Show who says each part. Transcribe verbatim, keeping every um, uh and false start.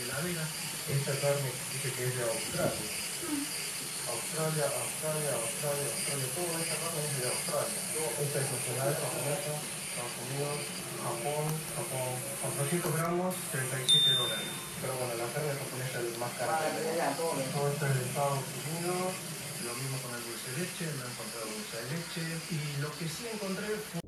Speaker 1: heladera. Esta carne dice que es de Australia. Australia, Australia, Australia, Australia. Toda esta carne es de Australia. Esta es nacional japonesa, Estados Unidos, Japón, Japón. cuatrocientos gramos, treinta y siete dólares. Pero bueno, la carne japonesa es más cara. Todo esto es de Estados Unidos. Lo mismo con el dulce de leche, no he encontrado dulce de leche. Y lo que sí encontré fue